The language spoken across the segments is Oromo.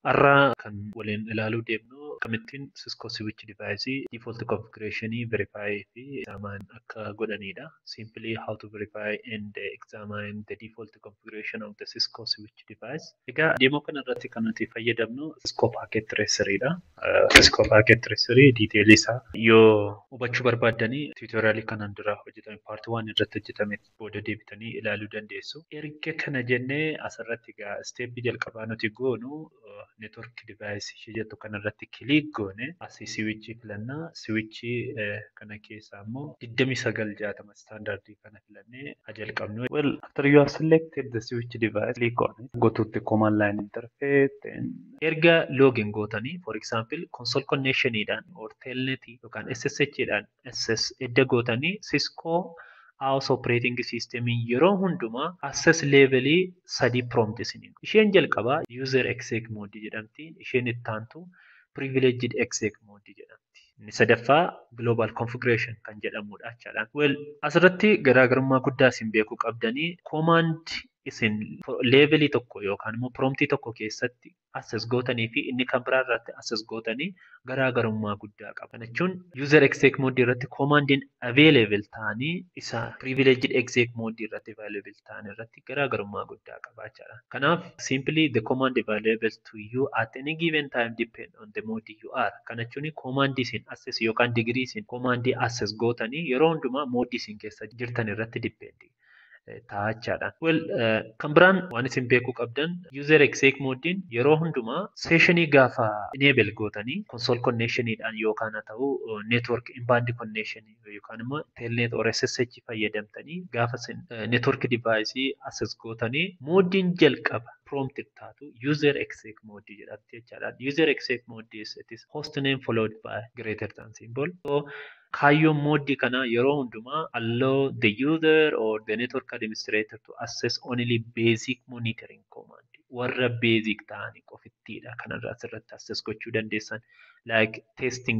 Har'a kan waliin ilaaluu deemnu akkamittiin Cisco Switch Device default configuration verify fi examine akka godhanidha. Simply how to verify and examine the default configuration of the Cisco Switch Device. Egaa deemoo kanarratti kan nuti fayyadamnu Cisco Packet Tracer'dha. Cisco Packet Tracer detail isaa yoo hubachuu barbaaddanii tuutoriyaalii kanaan dura hojjetame part 1 irratti hojjetame booda deebitanii ilaaluu dandeessu. Erga kana jennee asirratti egaa steepii jalqabaa nuti goonu network device ishee jettu kanarratti kilik goone asii siwichii filannaa. Siwichii kana keessaa immoo 2960 standardii kana filannee jalqabnu. Well, after you have selected the switch device, click on it. Go to the command line interface. Then erga login gootanii, for example, console connection dhaan or telnet yookaan SSH dhaan SS edda gootanii Cisco house operating system yeroo hundumaa access level sadii prompt isiniin. Isheen jalqabaa user exec mode jedhamti. Isheen itti aantu privileged exec mode jedhamti. Inni sadaffaa global configuration kan jedhamudha jechaadha. Well, asirratti garaagarummaa guddaa isin beekuu qabdanii command isin levelii tokko yookaan immoo promptii tokko keessatti access gootanii fi inni kan biraa irratti access gootanii garaagarummaa guddaa qaba. Kana jechuun user exec mode irratti commandiin available ta'anii isa privileged exec mode irratti available ta'an irratti garaagarummaa guddaa qaba jechaadha. Kanaaf simply the command available to you at any given time depend on the mode you are. Kana jechuun command isin access yookaan degree isin commandii access gootanii yeroo hundumaa mode isin keessa jirtan irratti depend taa'achaadha. Well, kan biraan waan isin beekuu qabdan user exec modein yeroo hundumaa sessionii gaafa enable gootanii console connection dhaan yookaan haa ta'u network inbound connection yookaan immoo telnet or SSH fayyadamtanii gaafa network device access gootanii modein jalqaba prompt taatu user exec mode jedhamti jechaadha. User exec mode is hostname followed by greater than symbol. So kaayyoon mooddii kana yeroo hundumaa allow the user or the network administrator to access only basic monitoring command. Warra basic ta'anii qofittiidha kanarraa asirratti access gochuu dandeessan. Like testing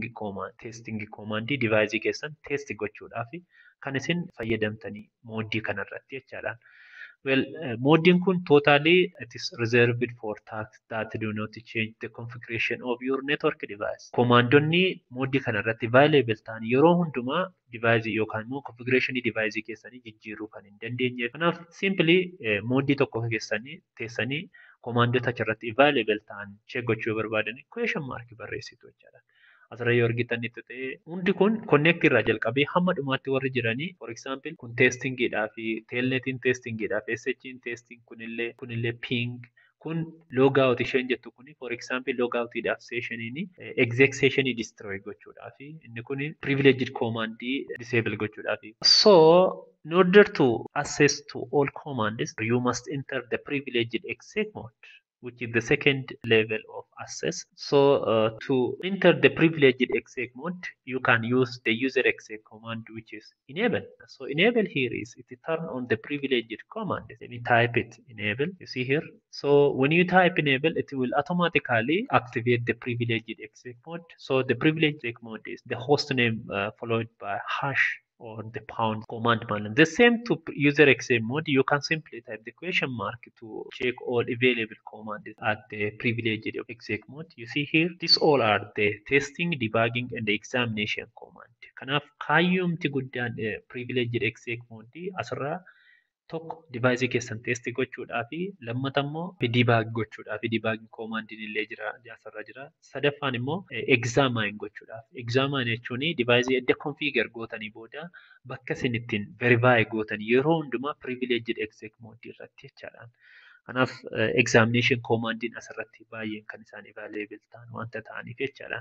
command device keessan test gochuudhaaf kan isin fayyadamtanii mooddii kanarratti jechaadha. Well, modding kun totally it is reserved for tasks that do not change the configuration of your network device. Commandonni moddii kanarratti available ta'an yeroo hundumaa device yookaan immoo configuration device keessanii jijjiiruu kan hin dandeenye. Kanaaf simply moddii tokko keessanii teessanii commandota achirratti available ta'an check gochuu barbaadan question mark barreessitu jechaadha. Asirra yoo argitanitti ta'e hundi kun connect irraa jalqabee hamma dhumaatti warri jiranii for example kun testingidhaa fi telnetiin testingidhaa fi SSH'n testing kunillee ping kun logout isheen jettu kuni for example logoutidhaaf sessioniin exec sessionii destroy gochuudhaaf inni kun privileged command disable gochuudhaaf. So in order to access to all commands you must enter the privileged exec mode, which is the second level of access. So to enter the privileged exec mode, you can use the user exec command, which is enable. So enable here is it turn on the privileged command. Let me type it, enable. You see here. So when you type enable, it will automatically activate the privileged exec mode. So the privileged exec mode is the host name followed by hash or the pound command line. The same to user exec mode, you can simply type the question mark to check all available commands at the privileged exec mode. You see here, these all are the testing, debugging, and the examination command. Kanaaf kaayyumti guddaan privileged exec mode asirraa tokko device keessan test gochuudhaaf lammata immoo debug gochuudhaaf debugging command illee jira asirra jira. Sadaffaan immoo examine gochuudhaaf. Examine jechuun device edda configure gootanii booda bakka isin ittiin verify gootan yeroo hundumaa privileged exec mode irratti jechaadha. Kanaaf examination command asirratti baay'een kan isaan available ta'an wanta ta'aniif jechaadha.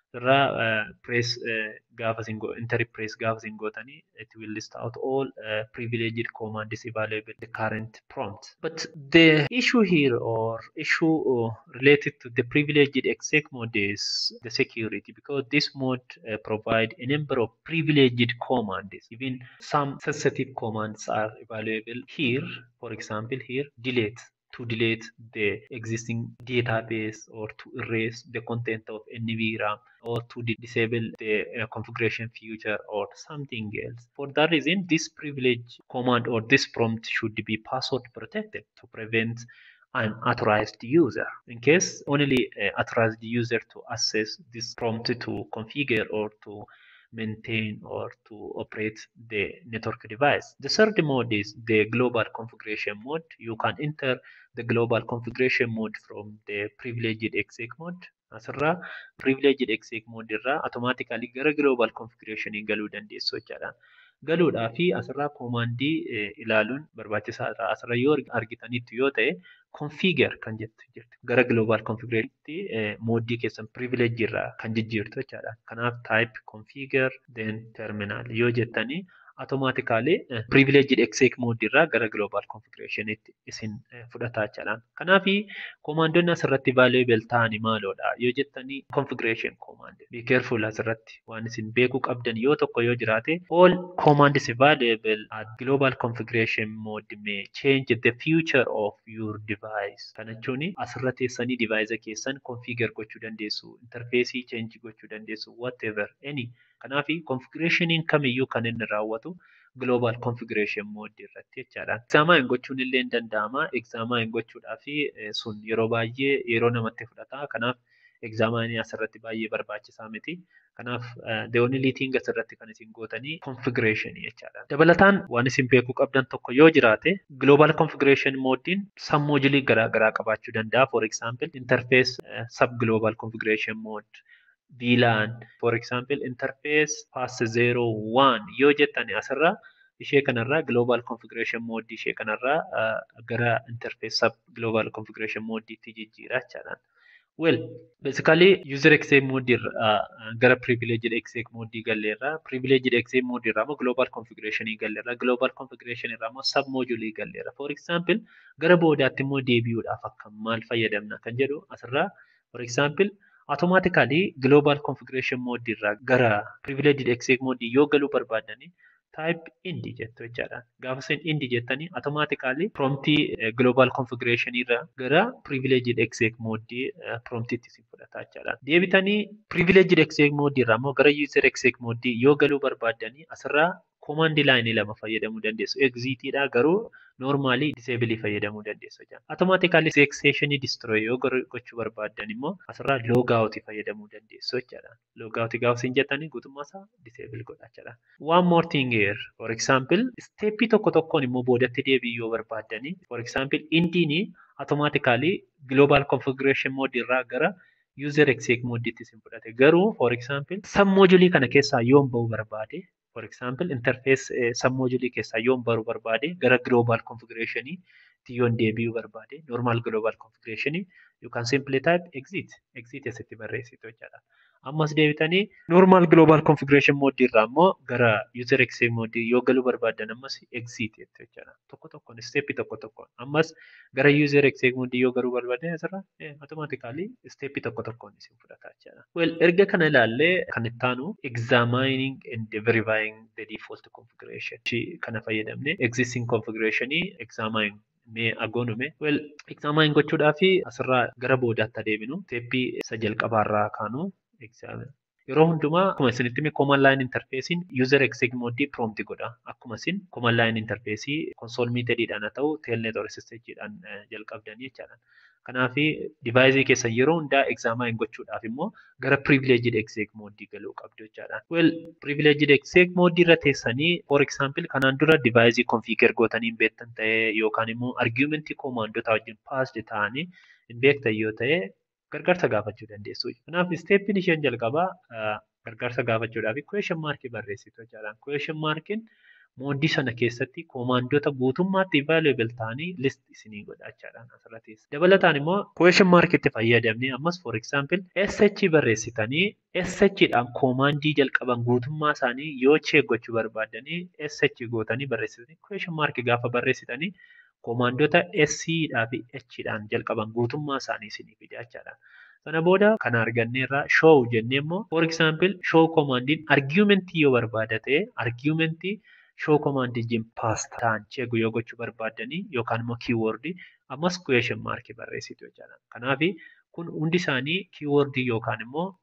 Press gaafa isin enter press gaafa isin gootanii it will list out all privileged commands available the current prompt. But the issue here or issue related to the privileged exec mode is the security, because this mode provide a number of privileged commands. Even some sensitive commands are available here. For example, here delete, to delete the existing database or to erase the content of NVRAM or to disable the configuration feature or something else. For that reason, this privilege command or this prompt should be password protected to prevent an authorized user. In case only authorized user to access this prompt to configure or to maintain or to operate the network device. The third mode is the global configuration mode. You can enter the global configuration mode from the privileged exec mode. Asirraa privileged exec mode irraa automatically gara global configuration galuu dandeessu jechaadha. Galuudhaa fi asirraa koomaandii ilaaluun barbaachisaadha. Asirra yoo argitanitti yoo ta'e configure kan jettu jirti. Gara global configuration'tti mooddii keessan privilege irraa kan jijjiirtu jechaadha. Kanaaf type configure then terminal yoo jettanii automatically privileged exec mode irraa gara global configuration'tti isin fudhataa jechaadha. Kanaaf koomaandoonni asirratti valuable ta'anii maaloodha yoo jettanii configuration command. Be careful asirratti waan isin beekuu qabdan yoo tokko yoo jiraate all commands valuable at global configuration mode may change the future of your device. Kana jechuun asirra teessanii device keessan configure gochuu dandeessu, interface change gochuu dandeessu, whatever any. Kanaaf configurationiin kamiyyuu kan inni raawwatu global configuration mode irratti jechaadha. Examine gochuun illee ni danda'ama. Examine gochuudhaaf sun yeroo baay'ee yeroo namatti fudhata. Kanaaf examine asirratti baay'ee barbaachisaa miti. Kanaaf the only thing asirratti kan isin gootanii configuration jechaadha. Dabalataan waan isin beekuu qabdan tokko yoo jiraate global configuration modein sub-module garaagaraa qabaachuu danda'a. For example, interface sub-global configuration mode. VLAN, for example, interface pass01 yoo jettani asirraa ishee kanarraa global configuration mode ishee kanarraa gara interface sub global configuration mode itti jijjiira jechaadha. Well, basically user exec mode gara privileged exec mode galleerra. Privileged exec mode irraa immoo global configuration galleerra. Global configuration irraa immoo sub module galleerra. For example, gara boodaatti immoo deebi'uudhaaf akka maal fayyadamna kan jedhu asirraa for example automatically global configuration mode irraa gara privileged exec mode yoo galuu barbaadani type ind jettu jechaadha. Gaafa isin ind jettanii automatically promptii global configuration irraa gara privileged exec mode promptiitti isin fudhata jechaadha. Deebitanii privileged exec mode irraa immoo gara user exec mode yoo galuu barbaadani asirraa command line lama fayyadamuu dandeessu. Exitidha garuu normally disable fayyadamuu dandeessu jechuudha. Automatically session destroy yoo gochuu barbaaddan immoo asirraa logout fayyadamuu dandeessu jechuudha. Logout gaafa isin jettanii guutummaa isaa disable godha jechuudha. One more thing here. For example, step tokko tokkoon immoo boodatti deebi'uu yoo barbaaddan for example indiin automatically global configuration mode irraa gara user exec mode itti isin fudhate. Garuu for example sub module kana keessaa yoo ba'uu barbaade for example interface sub module keessaa yoo baruu barbaade gara global configuration yoo deebi'uu barbaade normal global configuration you can simply type exit asitti barreessitu jechaadha. Ammas deebitanii normal global configuration mode irraa immoo gara user exec mode yoo galuu barbaadan ammas exit jettu jechaadha. Tokko tokkoon step tokko tokkoon ammas gara user exec mode yoo galuu barbaadan asirraa automatically step tokko tokkoon isin fudhata jechaadha. Well, erga kana ilaallee kan itti aanu examining and verifying the default configuration. Kana fayyadamne existing configuration examine mee agoonume. Well, examine gochuudhaaf asirraa gara boodaatti adeeminu step isa jalqabaarraa kaanu examine. Yeroo hundumaa akkuma isinitti command line interfacein user exec mode prompt godha. Akkuma isin command line interface console methodidhaan haa ta'u telnet or SSHdhaan jalqabdanii jechaadha. Kanaaf device keessan yeroo hundaa examine gochuudhaaf immoo gara privileged exec mode galuu qabdu jechaadha. Well, privileged exec mode irra teessanii for example kanaan dura device configure gootanii beektan ta'e yookaan immoo argument commandota wajjin passed ta'anii hin beektan yoo ta'e gargaarsa gaafachuu dandeessu. Kanaaf steppiin isheen jalqabaa gargaarsa gaafachuudhaaf question mark barreessitu jechaadha. Question markin mooddii sana keessatti komaandota guutummaatti valuable ta'anii list isinii godha jechaadha asirratti. Dabalataan immoo question mark itti fayyadamne ammas for example sh barreessitanii sh'dhaan komaandii jalqaban guutummaa isaanii yoo check gochuu barbaadanii sh gootanii barreessitanii question mark gaafa barreessitanii komaandota S-dhaa fi H-dhaan jalqaban guutummaa isaanii isinii fida jechaadha. Sana booda kan arganneerraa show jennee immoo for example show commandiin argumentii yoo barbaada ta'e argumentii show command wajjin pass ta'an check yoo gochuu barbaadanii yookaan immoo keyword ammas question mark barreessitu jechaadha. Kanaaf kun hundi isaanii keyword yookaan immoo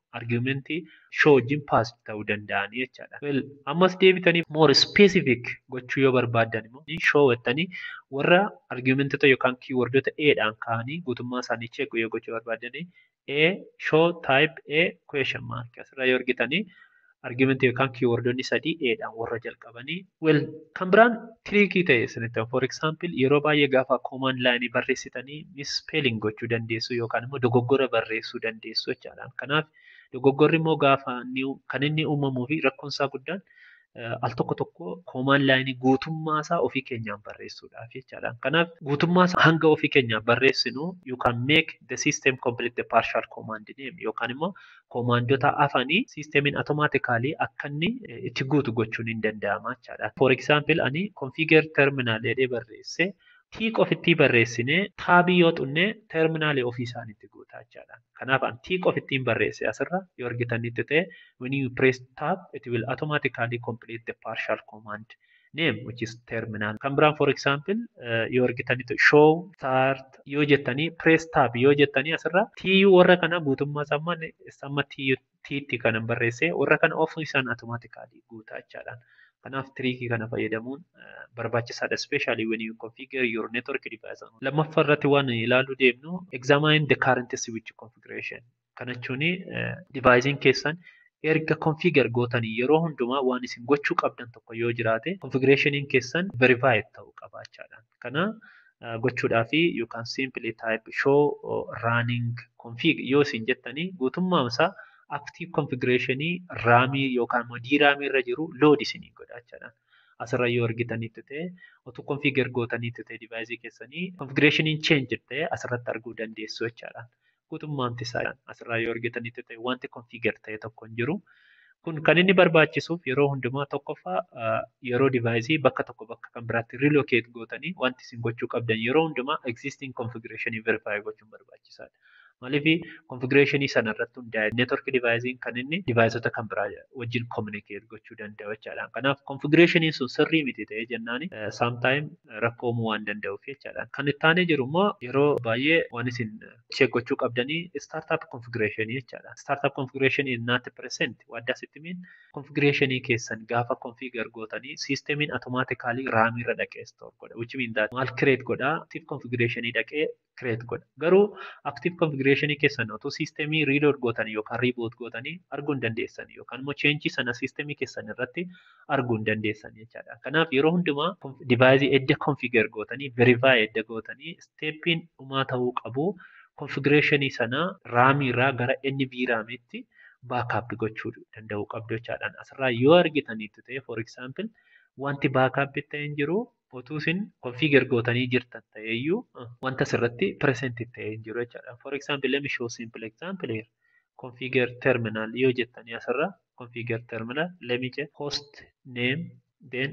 argumentii show wajjin pass ta'uu danda'anii jechaadha. Well, ammas deebitanii more specific gochuu yoo barbaaddan immoo show jettanii warra argumentota yookaan keywordota A'dhaan ka'anii guutummaa isaanii check yoo gochuu barbaaddan A show type A question mark asirraa yoo argitanii argument yookaan keywordonni sadii A'dhaan warra jalqabanii. Well, kan biraan triikii ta'e isinitti for example yeroo baay'ee gaafa command line barreessitanii misspelling gochuu dandeessu yookaan immoo dogoggora barreessuu dandeessu jechaadha. Kanaaf dogoggorri immoo gaafa kan inni uumamuu fi rakkoon isaa guddaan al tokko tokko command line guutummaa isaa ofii keenyaan barreessuudhaaf jechaadha. Kanaaf guutummaa isaa hanga ofii keenyaan barreessinu you can make the system complete the partial command name yookaan immoo commandota afanii systemiin automatically akka inni itti guutu gochuun hin danda'ama jechaadha. For example ani configure terminal jedhee barreesse tiiq ofitti barreessinee taabii yoo xunne terminaalii ofii isaaniitti guutaa jechaadha. Kanaaf an tiiq ofittiin barreesse asirra yoo argitanitti ta'e when you press tab it will automatically complete the partial command name which is terminal. Kan biraan for example yoo argitanitti show start yoo jettanii press tab yoo jettanii asirra tiiyuu warra kana guutummaa samma tiitti kana barreesse warra kana ofii isaan automatically guutaa jechaadha. Kanaaf triikii kana fayyadamuun barbaachisaadha especially when you configure your network device. Lammaffaa irratti waan ilaaluu deemnu examine the current switch configuration. Kana jechuun devicein keessan erga configure gootanii yeroo hundumaa waan isin gochuu qabdan tokko yoo jiraate configurationiin keessan verified ta'uu qaba jechaadha. Kana gochuudhaaf you can simply type show running config yoo isin jettanii guutummaa isaa active configurationii raamii yookaan immoo DRAM irra jiru load isinii godha jechaadha. Asirra yoo argitanitti ta'e otoo configure gootanitti ta'e device keessanii configurationiin change ta'e asirratti arguu dandeessu jechaadha. Guutummaan isaa asirraa yoo argitanitti ta'e wanti configure ta'e tokko hin jiru. Kun kan inni barbaachisuuf yeroo hundumaa tokkoffaa yeroo device bakka tokko bakka kan biraatti relocate gootanii wanti isin gochuu qabdan yeroo hundumaa existing configuration verify gochuun barbaachisaadha. Maaliif configuration sana irratti hundaa'e network devicein kan inni deviceota kan biraa wajjin communicate gochuu danda'u jechaadha. Kanaaf configuration sun sirrii miti ta'ee jennaani sometime rakkoo uumuu waan danda'uuf jechaadha. Kan itti aanee jiru immoo yeroo baay'ee waan isin check gochuu qabdanii startup configuration jechaadha. Startup configuration is not present. What does it mean? Configuration keessan gaafa configure gootanii systemiin automatically RAM irra dhaqee store godha. Which means that maal create godha active configuration dhaqee create godha. Garuu active configuration keessan otoo systemii reload gootanii yookaan reboot gootanii arguu hin dandeessan yookaan immoo change sana systemii keessan irratti arguu hin dandeessan jechaadha. Kanaaf yeroo hundumaa device edda configure gootanii verify edda gootanii steppiin dhumaa ta'uu qabu configuration sana RAM irraa gara NVRAM tti backup gochuu danda'uu qabdu jechaadha. Asirraa yoo argitanitti ta'e for example wanti backup ta'e hin jiru otuu isin configure gootanii jirtan ta'eeyyuu wanta asirratti present ta'e hin jiru jechaadha. For example, let me show simple example here. Configure terminal yoo jettanii asirra configure terminal let me check host name then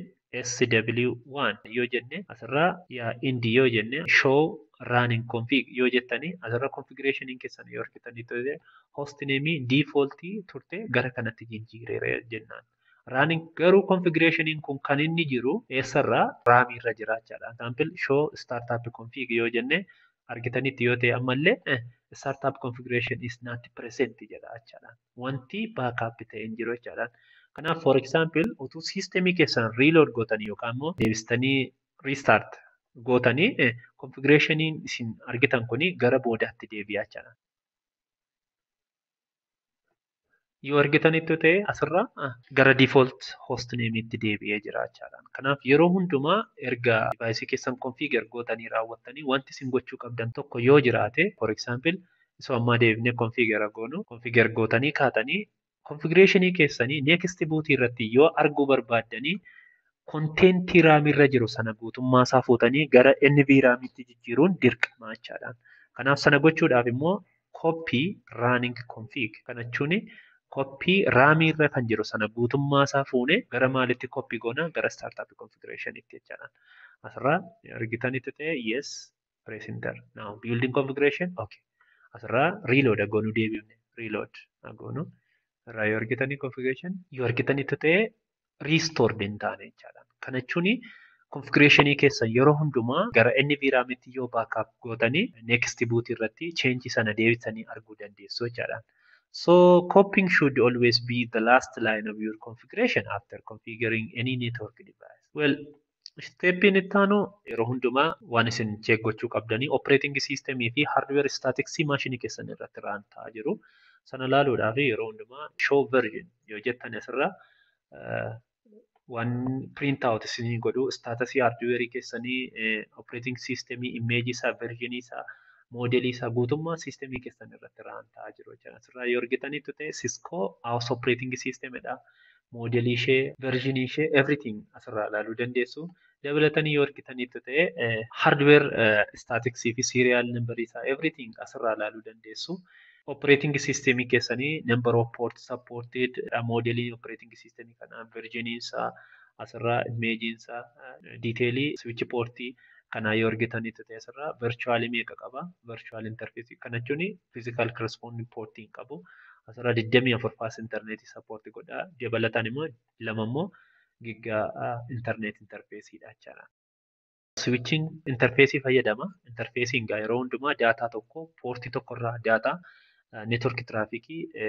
SW1 yoo jenne asirra indi yoo jenne show running config yoo jettanii asirra configurationin keessan yoo argitanii ta'e host name default turte gara kanatti jijjiireera jennaan. Running garuu configurationin kun kan inni jiru eessarraa RAM irra jira jechaadha. Example show startup config yoo jenne argitanitti yoo ta'e ammallee startup configuration is not present jedha jechaadha. Wanti backup ta'e hin jiru jechaadha. Kanaaf for example utuu systemii keessan reload gootanii yookaan immoo deebistanii restart gootanii configurationiin isin argitan kuni gara boodaatti deebi'aa jechaadha. Yoo argitanitti ta'e asirraa gara default host name itti deebi'ee jira jechaadha. Kanaaf yeroo hundumaa erga device keessan configure gootanii raawwattanii wanti isin gochuu qabdan tokko yoo jiraate for example isa ammaa deebinee configure goonu configure gootanii kaatanii configurationii keessanii next boot irratti yoo arguu barbaaddanii content RAM irra jiru sana guutummaa isaa fuutanii gara NVRAM itti jijjiiruun dirqama jechaadha. Kanaaf sana gochuudhaaf immoo copy running config kana jechuun copy RAM irra kan jiru sana guutummaa isaa fuune gara maalitti copy goona gara startup configuration itti jechaadha. Asirraa argitanitti ta'e yes press enter. Now building configuration okay. Asirraa reload goonu deebifne reload goonu. Asirraa yoo argitanii configuration yoo argitanitti ta'e restored hin taane jechaadha. Kana jechuun configurationii keessan yeroo hundumaa gara NVRAM itti yoo backup gootanii next boot irratti change sana deebisanii arguu dandeessu jechaadha. So copying should always be the last line of your configuration after configuring any network device. Well, stepin itti aanu yeroo hundumaa waan isin check gochuu qabdanii operating systemii fi hardware statics maashinii keessan irratti run ta'aa jiru. Sana ilaaluudhaaf yeroo hundumaa show version yoo jettan asirraa waan print out isinii godhu statusii hardware keessanii operating systemii image isaa version isaa modelii isaa guutummaa systemii keessan irratti run ta'aa jiru jechuudha. Asirraa yoo argitanitti ta'e Cisco house operating systemidha. Modelii ishee, version ishee, everything asirraa ilaaluu dandeessu. Dabalatanii yoo argitanitti ta'e hardware statics fi serial number isaa everything asirraa ilaaluu dandeessu. Operating system keessanii number of ports supported modeling operating system kana version isaa asirraa image isaa detailii switch portii kana yoo argitanitti ta'e asirraa virtual meeqa qaba virtual interface kana jechuun physical corresponding portiin qabu asirraa 24 fast internet support godha dabalataan immoo lama immoo giga internet interface dha jechuudha. Switching interface fayyadama. Interfacing yeroo hundumaa data tokko portii tokkorraa data network traffic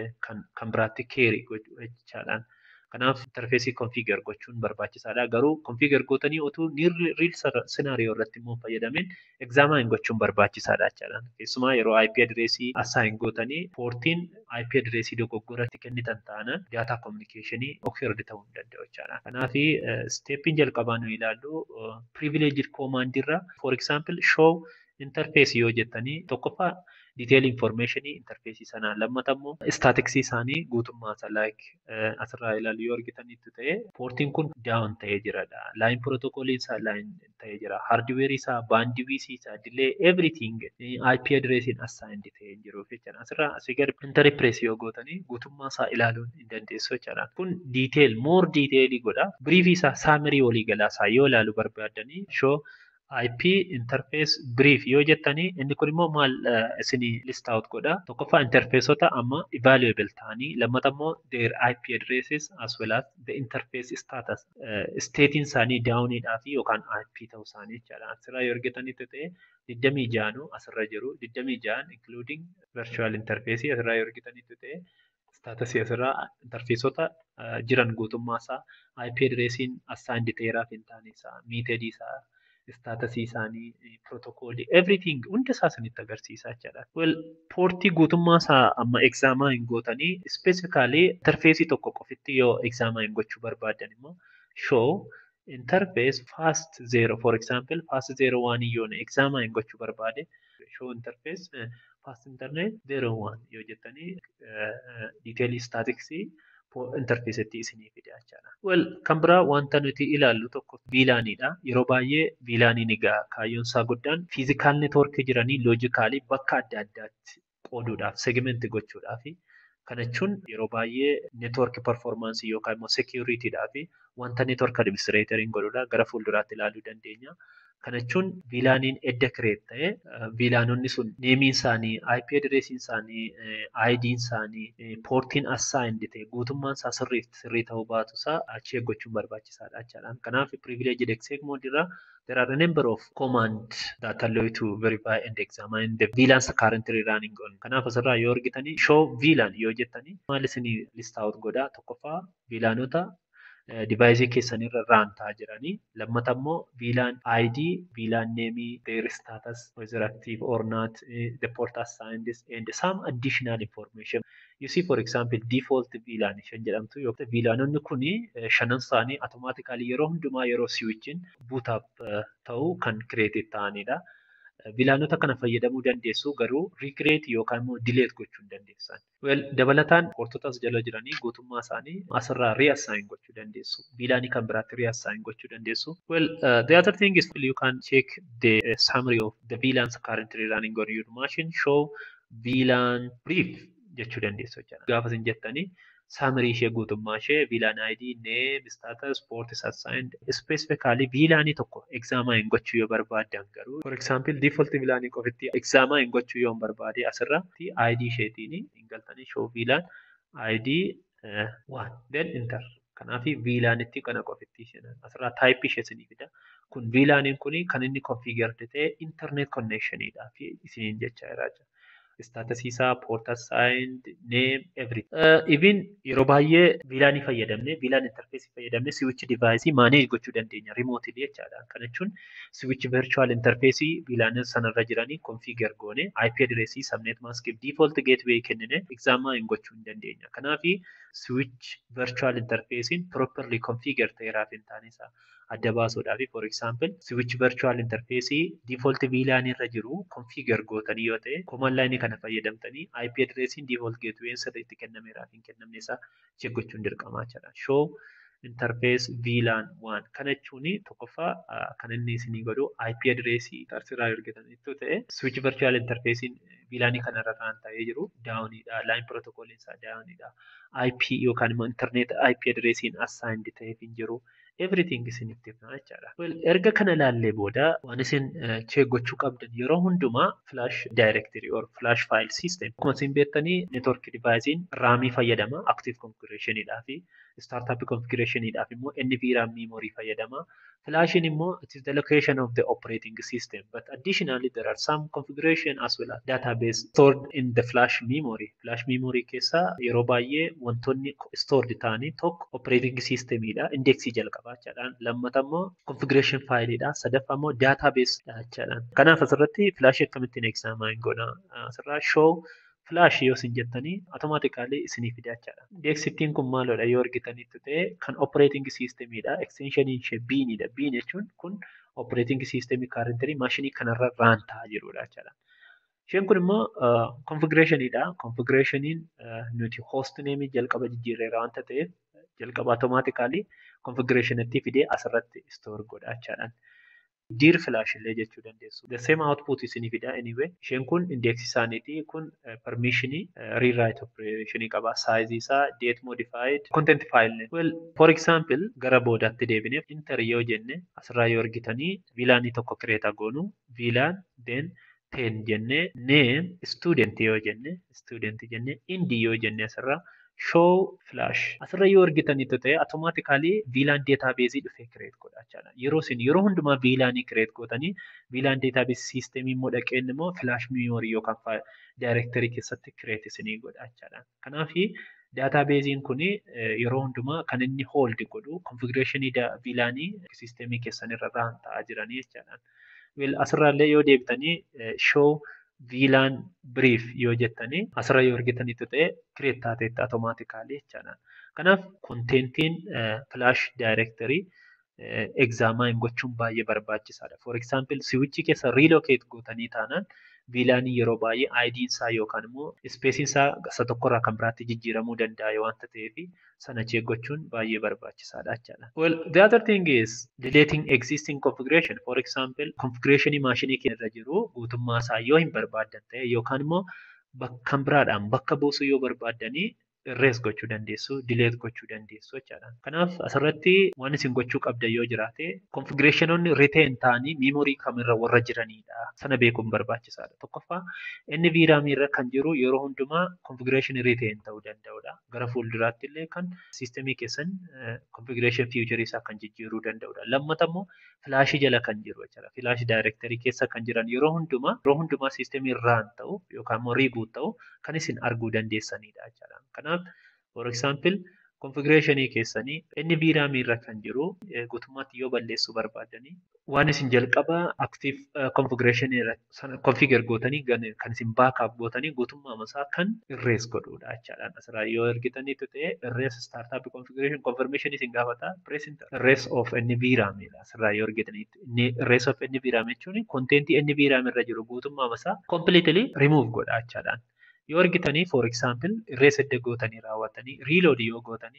kan biraatti carry godhu jechaadhaan. Kanaaf interface configure gochuun barbaachisaadha. Garuu configure gootanii utuu real scenario irratti immoo fayyadamin examine gochuun barbaachisaadha jechaadhaan. Keessumaa yeroo IP address assign gootanii portiin IP address dogoggoratti kennitan taanaan data communication occurred ta'uu hin danda'u jechaadha. Kanaaf stepin jalqabaa nu ilaallu privileged command irra for example show interface yoo jettanii tokkoffaa detail information interface sana lammatammoo statics isaanii guutummaa isaa like asirraa ilaaluu yoo argitanitti ta'e portiin kun down ta'ee jiradha. Line protocol isaa line ta'ee jira. Hardware isaa bandwidth isaa delay everything IP address assigned ta'ee jiru jechuudha. Asirraa asii gadi interface yoo gootanii guutummaa isaa ilaaluun hin dandeessu jechuudha. Kun detail more detail godha. Brief isaa summary waliigalaa isaa yoo ilaaluu barbaadanii show IP interface brief yoo jettanii inni kun immoo maal isinii list out godha. Tokkoffaa interfaceota amma evaluable ta'anii lammatammoo their IP addresses as well as the interface status statein isaanii downidhaa fi yookaan IP ta'uu isaanii jechaadha. Asirraa yoo argitanitti ta'e 26 asirra jiru 26 including virtual interface asirraa yoo argitanitti ta'e status asirraa interfaceota jiran guutummaa isaa IP addressiin assigned ta'eeraaf hin taane isaa metered isaa status isaanii protocol everything hunda isaa sanitti agarsiisaa jechaadha. Well portii guutummaa isaa amma examine gootanii specifically interface tokko qofitti yoo examine gochuu barbaadan immoo show interface fast 0 for example fast 01 yoo examine gochuu barbaade show interface fast internet 01 yoo jettanii detail statics interface itti isinii fida jechaadha. Well kan biraa wanta nuti ilaallu tokko VLANidha. Yeroo baay'ee VLANin egaa kaayyoon isaa guddaan physical network jiranii loojikaalii bakka adda addaatti qooduudhaaf segment gochuudhaaf kana jechuun yeroo baay'ee network performance yookaan immoo securityidhaaf wanta network administratoriin godhuudha gara fuulduraatti ilaaluu dandeenya. Kana jechuun VLANin edda create ta'e VLANonni sun neemiin isaanii IP addressiin isaanii ID'n isaanii portiin assigned ta'e guutummaan isaa sirrii ta'uu baatu isaa achi eeggachuun barbaachisaadha jechaadha. Kanaaf privileged exec mode irra there are a number of commands that allow you to verify and examine the VLANs currently running on. Kanaaf asirraa yoo argitanii show VLAN yoo jettanii maal isinii list out godha tokkoffaa VLANota device keessanirra run ta'aa jiranii lammatammoo VLAN ID, VLAN name, their status, whether active or not, the port assigned and some additional information. You see for example default VLAN shan jedhamtu yoo ta'u VLANonni kuni shanan isaanii automatically yeroo hundumaa yeroo switchin boot up ta'u kan create ta'anidha. VLANota kana fayyadamuu dandeessu garuu recreate yookaan immoo delete gochuu hin dandeessan. Well dabalataan portotas jala jiranii guutummaa isaanii asirraa reassign gochuu dandeessu. VLAN kan biraatti reassign gochuu dandeessu. Well the other thing is you can check the summary of the VLANs currently running on your machine show VLAN brief jechuu dandeessu jechuudha. Gaafa isin jettanii summary ishee guutummaa ishee VLAN ID name status port is assigned specifically VLAN tokko examine gochuu yoo barbaadan garuu for example default VLAN qofitti examine gochuu yoo barbaade asirratti ID isheetiin galtanii show VLAN ID 1 then enter. Kanaaf VLAN itti kana qofitti isheen asirraa type ishee isinii fida. Kun VLAN kun kan inni configured ta'e internet connectionidha fi isiniin jechaa jira. status isaa, port assigned, name, everything. Even yeroo baay'ee VLAN fayyadamne, VLAN interface fayyadamne switch device manage gochuu dandeenya remotely jechaadha. Kana jechuun switch virtual interface VLAN sanarra jiranii configure goone IP address, subnet mask, default gateway kennine examine gochuu dandeenya. Kanaaf switch virtual interface properly configure ta'eeraaf hin taane isaa adda baasuudhaaf, for example switch virtual interface default VLAN irra jiru configure gootanii yoo ta'e command line kana fayyadamtanii IP address default gateway sirriitti kennameeraaf hin kennamne isaa check gochuun dirqamaa jira. Show interface VLAN 1 kana jechuun tokkoffaa kan inni isinii godhu IP address tarsiraa argatanitti ta'e switch virtual interface VLAN kanarra kan ta'ee jiru downidha, line protocol isaa downidha, IP yookaan immoo internet IP address assigned ta'eef hin jiru. Everything isinitti himna jechaadha. Well, erga kana ilaallee booda waan isin check gochuu qabdan yeroo hundumaa flash directory or flash file system akkuma isin beektanii network device raamii fayyadama active configuration idhaaf, startup configuration idhaaf immoo NVRAM memory fayyadama. Flash immoo it is the location of the operating system, but additionally there are some configuration as well as database stored in the flash memory. Flash memory keessa yeroo baay'ee wantoonni stored ta'anii tokko operating system idha, indexii jalqaba jechaadhaan, lammata immoo configuration file dha, sadaffaa immoo database dha jechaadhaan. Kanaaf asirratti flash akkamittiin examine goona asirraa show flash yoo isin jettanii automatically isinii fida jechaadha. Indexittiin kun maalodha yoo argitanitti ta'e kan operating system dha, extension ishee bean dha. Bean jechuun kun operating system currently maashinii kanarra run ta'aa jirudha jechaadha. Isheen kun immoo configuration dha. Configurationiin nuti host name jalqaba jijjiirreera waanta ta'eef jalqaba automatically configuration itti fidee asirratti store godha jechaadhaan. Dir flash illee jechuu dandeessu. The same output isinii fida anyway. Isheen kun index isaaniiti, kun permission rewrite operation qaba, size isaa date modified content file. Well, for example gara boodaatti deebineef enter yoo jenne asirraa yoo argitanii VLAN tokko create goonu VLAN then 10 jenne name student yoo jenne indi yoo jenne asirraa show flash asirra yoo argitanitti ta'e automatically VLAN database dhufee create godha jechaadha. Yeroo hundumaa VLAN create gootanii VLAN database system immoo dhaqeen immoo flash memory yookaan directory keessatti create isinii godha jechaadha. Kanaaf database kun yeroo hundumaa kan inni hold godhu configuration VLAN system keessanirra run ta'aa jiranii jechaadha. Well, asirraallee yoo deebitanii show VLAN brief yoo jettanii asirra yoo argitanitti ta'e create taateetti automatically jechaadha. Kanaaf contentiin flash directory examine gochuun baay'ee barbaachisaadha. For example, switch keessa relocate gootanii taanaan VLAN yeroo baay'ee ID isaa yookaan immoo space isaa isa tokkorraa kan biraatti jijjiiramuu danda'a waanta ta'eef sana check gochuun baay'ee barbaachisaadha jechaadha. Well, the other thing is deleting existing configuration. For example, configuration maashinii keenya irra jiru guutummaa isaa yoo hin barbaaddan ta'e yookaan immoo bakka biraadhaan bakka buusuu yoo barbaaddanii erase gochuu dandeessu, delete gochuu dandeessu jechaadha. Kanaaf asirratti waan isin gochuu qabdan yoo jiraate configurationonni retain ta'anii memory kamirra warra jiranidha. Sana beekuun barbaachisaadha. Tokkoffaa NVRAM irra kan jiru yeroo hundumaa configuration retain ta'uu danda'udha. Gara fuulduraatti illee kan systemii keessan configuration feature isaa kan jijjiiruu danda'udha. Lammata immoo flash jala kan jiru jechaadha. Flash directory keessa kan jiran yeroo hundumaa systemii run ta'u yookaan immoo reboot ta'u kan isin arguu dandeessanidha jechaadha. Kanaaf for example configuration keessanii NVRAM irra kan jiru guutummaatti yoo balleessuu barbaadanii waan isin jalqaba active configuration irra sana configure gootanii kan isin backup gootanii guutummaa isaa kan erase godhuudha jechaadha. Asirraa yoo argitanitti ta'e erase startup configuration confirmation isin gaafata press erase of NVRAM dha. Asirraa yoo argitanitti erase of NVRAM jechuun content NVRAM irra jiru guutummaa isaa completely remove godha jechaadha. Yoo argitanii for example erase edda gootanii raawwatanii reload yoo gootanii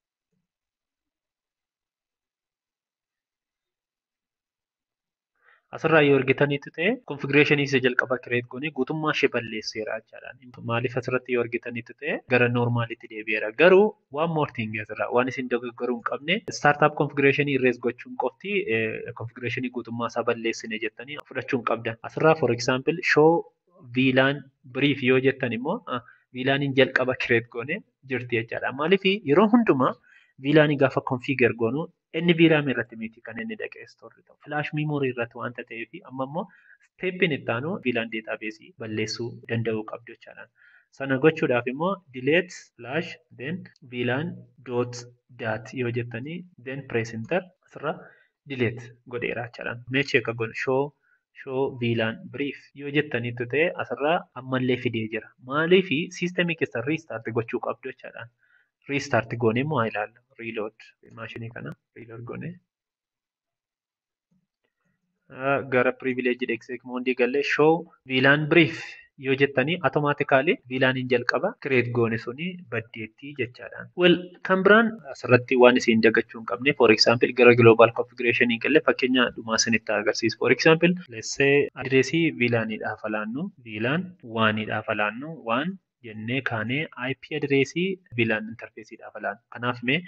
asirraa yoo argitanitti ta'e configuration isa jalqaba create goone guutummaa ishee balleesseera jechaadha. Maaliif asirratti yoo argitanitti ta'e gara normalitti deebi'eera. Garuu one more thing asirraa waan isin dogoggoruu hin qabne startup configuration erase gochuun qofti configuration guutummaa isaa balleessine jettanii fudhachuu hin qabdan. Asirraa for example show VLAN brief yoo jettan immoo VLANin jalqaba create goone jirti jechaadha. Maaliif yeroo hundumaa VLAN gaafa configure goonu inni VRAM irratti miti kan inni dhaqee store ta'u. Flash memory irratti waanta ta'eef amma immoo steppiin itti aanu VLAN database balleessuu danda'uu qabdu jechaadha. Sana gochuudhaaf immoo delete slash then VLAN dot dat yoo jettanii then press enter asirra delete godheera jechaadha. Mee check godhu show VLAN brief yoo jettaniitu ta'e asirraa ammallee fidee jira. Maaliif siistemii keessa restart gochuu qabdu jechaadha. Restart goonee immoo haa ilaallu. Reload maashinii kana reload goonee gara privileged exec mode galee show VLAN brief yoo jettanii automatically VLANin jalqaba create goone suni baddeetti jechaadha. Well, kan biraan asirratti waan isin dagachuu hin qabne for example gara global configuration galee fakkeenya dhumaa isinitti agarsiisu. For example, let's say addressii VLANidhaaf alaannu VLAN 1idhaaf alaannu 1 jennee kaanee IP addressii VLAN interfaceidhaaf alaannu. Kanaaf mee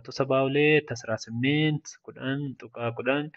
172 10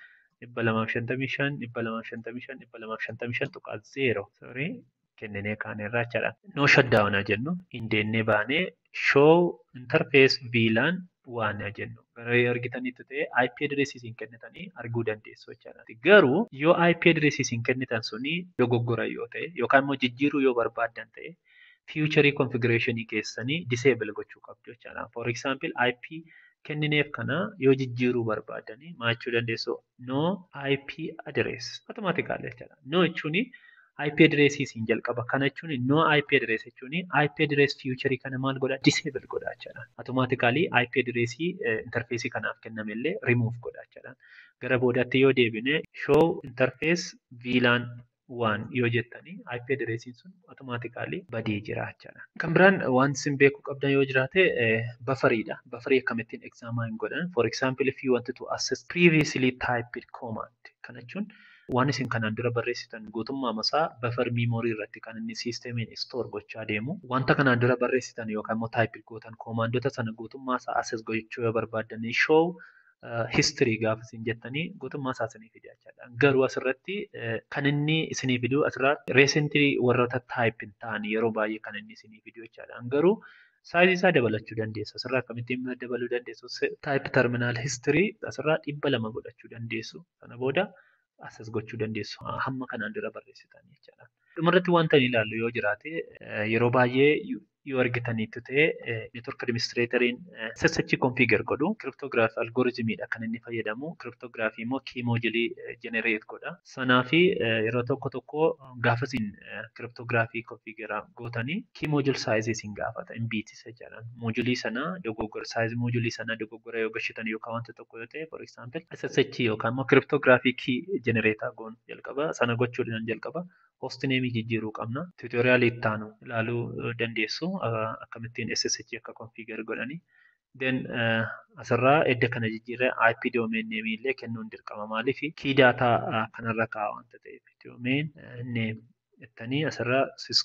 255 sorry kennee kaanee jechaadha. No shutdown jennu indeennee baanee show interface VLAN 1 jennu. Gara argitanitti ta'e IP address isin kennitanii arguu dandeessu jechaadha. Garuu yoo IP address isin kennitan suni dogoggora yoo ta'e yookaan immoo jijjiiruu yoo barbaaddan ta'e future configuration keessanii disable gochuu qabdu jechaadha. For example, IP kennineef kana yoo jijjiiruu barbaadanii maachuu dandeessu no IP address automatically jechaadha. No jechuun IP address isin jalqaba. Kana jechuun no IP address jechuun IP address future kana maal godha disable godha jechaadha. Automatically IP address interface kanaaf kennamellee remove godha jechaadha. Gara boodaatti yoo deebine show interface VLAN 1 yoo jettanii IP addressiin sun automatically badee jira jechaadha. Kan biraan waan isin beekuu qabdan yoo jiraate bufferiidha. Bufferii akkamittiin examine godhan. For example, if you wanted to access previously typed command. Kana jechuun waan isin kanaan dura barreessitan guutummaa masaa buffer memory irratti kan inni siistemiin store gochaa deemu. Wanta kanaan dura barreessitan yookaan immoo type gootan komaandota sana guutummaa isaa access gochuu yoo barbaaddan show history gaafa isin jettanii guutummaa isaa isinii fida jechaadha. Garuu asirratti kan inni isinii fidu asirratti recently warroota type hin ta'an yeroo baay'ee kan inni isinii fidu jechaadha. Garuu saayizii isaa dabalachuu dandeessu. Asirraa akkamittiin dabaluu dandeessu? Type terminal history asirraa 200 godhachuu dandeessu. Sana booda access gochuu dandeessu. Hamma kanaan dura barreessitan jechaadha. Dhumarratti wanta ilaallu yoo jiraate yeroo baay'ee yoo argitanitti ta'e network administratoriin SSH configure godhu cryptography algorithmiidha kan inni fayyadamu. Cryptography immoo key module generate godha. Sanaafi yeroo tokko gaafa isin cryptography configure gootanii key module size isin gaafata MBT jechaadha. Module sana dogoggora size module sana dogoggora yoo gashitan yookaan wanta tokko yoo ta'e for example SSH yookaan immoo cryptography key generator goon jalqaba sana gochuudhaan jalqaba host name jijjiiruu qabna. Tutorial itti aanu ilaaluu dandeessu. Akkamittiin SSH akka configure godhanii. Then asirraa edda kana jijjiirree IP domain name illee kennuun dirqama. Maaliif key data kanarra kaa'a wanta ta'eef domain name jettanii asirraa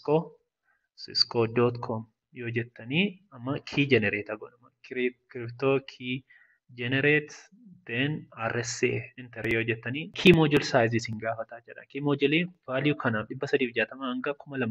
cisco.com yoo jettanii amma key generator godhama. Crypto key generate then RSA enter yoo jettanii key module size isin gaafataa jira. Key module value kana 360 hanga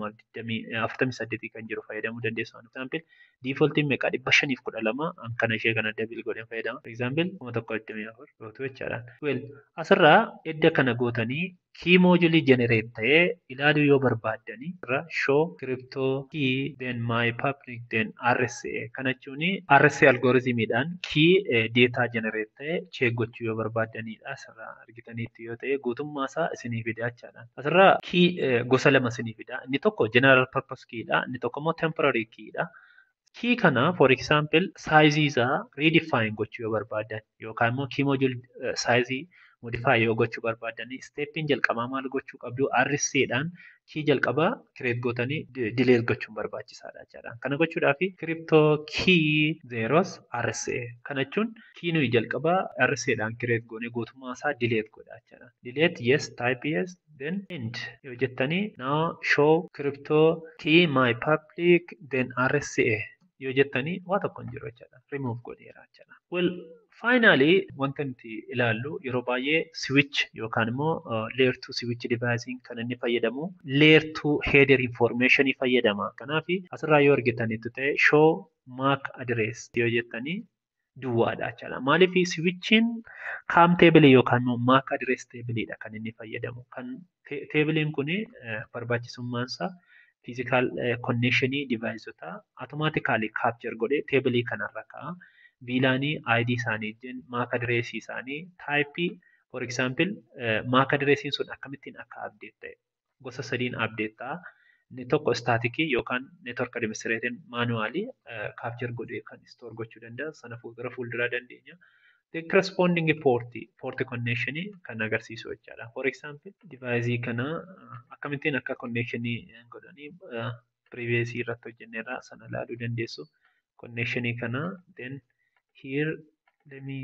2048 kan jiru fayyadamuu dandeessu. For example, default meeqa 512 kana ishee kana double godheen fayyadama. For example, 124 gootu jechaadha. Well, asirraa edda kana gootanii key module generate ta'ee ilaaluu yoo barbaaddanii irra show crypto key then my public then RSA kana jechuun RSA algorithmiidhaan key data generate ta'ee check gochuu yoo barbaaddanidha. Asirraa argitanitti yoo ta'e guutummaa isaa isinii fida jechaadha. Asirraa key gosa lama isinii fida. Inni tokko general purpose keyidha. Inni tokko immoo temporary keyidha. Key kana for example size isaa redefine gochuu yoo barbaaddan yookaan immoo key module size modify yoo gochuu barbaadanii steppiin jalqabaa maal gochuu qabdu RSAdhaan key jalqabaa create gootanii delete gochuun barbaachisaadha jechaadha. Kana gochuudhaaf crypto key zeros RSA kana jechuun key nuyi jalqabaa RSAdhaan create goone guutummaa isaa delete godha jechaadha. Delete yes type yes then end yoo jettanii now show crypto key my public then RSA yoo jettanii waa tokko hin jiru jechaadha. Remove godheera jechaadha. Well, finally wanta nuti ilaallu yeroo baay'ee switch yookaan immoo layer 2 switch device kan inni fayyadamu layer 2 header information fayyadama. Kanaaf asirraa yoo argitanitti ta'e show MAC address yoo jettanii duwwaadha jechuudha. Maaliif switchiin kaam teebilii yookaan immoo MAC address teebiliidha kan inni fayyadamu. Kan teebiliin kun barbaachisummaan isaa physical connection deviceota automatically capture godhee teebilii kanarra kaa'a. VLAN ID isaanii wajjin MAC address isaanii type for example MAC address sun akkamittiin akka update ta'e gosa sadiin update ta'a. Inni tokko staatikii yookaan network administrated manually capture godhee kan store gochuu danda'a. Sana gara fuulduraa dandeenya. The corresponding port connection kan agarsiisu jechaadha. For example, device kana akkamittiin akka connection godhanii previous irratti hojjenneerra sana ilaaluu dandeessu. Connection kana then here let me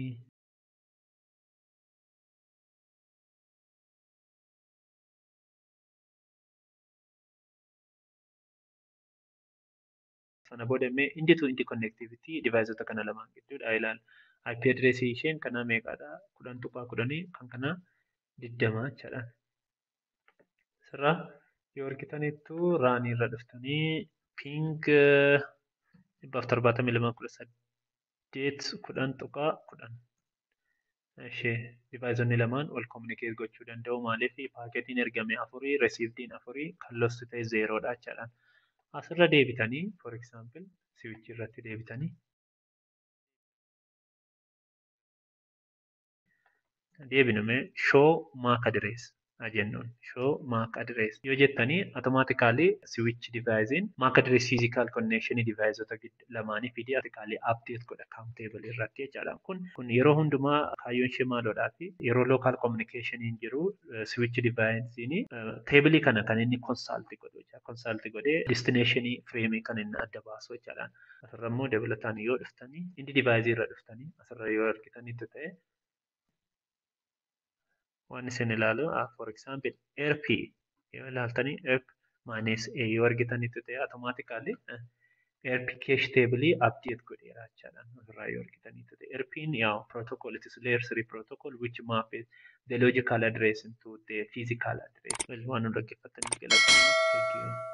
sana booda inni to inni connectivity deviceota kana lamaan gidduudha ilaala. IP address isheen kana meeqadha? 10.10 kan kana 20 jechaadha. Sirraa yoo argitanitti raanii irra dhuftanii ping 772.8 ishee deviceonni lamaan wal communicate gochuu danda'u. Maaliif paaketiin ergame 4 receivediin 4 kan lost ta'e 0dha jechaadha. Asirra deebitanii for example switch irratti deebitanii deebinume show MAC address jennuun show MAC address yoo jettanii automatically switch devicein MAC address physical connection deviceota lamaanii fidee automatically update godha countable irratti jechaadha. Kun yeroo hundumaa kaayyoon ishee maaloodhaa fi yeroo local communication hin jiru switch devicein table kana kan inni consult godhu jecha consult godhee destination frame kan inni adda baasu jechaadha. Asirra immoo dabalataan yoo dhuftanii inni device irra dhuftanii asirra yoo argitanitti ta'e waan isin ilaalu for example ERP yoo ilaaltanii ERP minus A yoo argitanitti ta'e automatically ERP cache table update godheera jechaadha. Asirraa yoo argitanitti ta'e ERPin yaw protocol it is layer 3 protocol which maps the logical address into the physical address. Waan nu dhaggeeffataniif galatoomna. Thank you.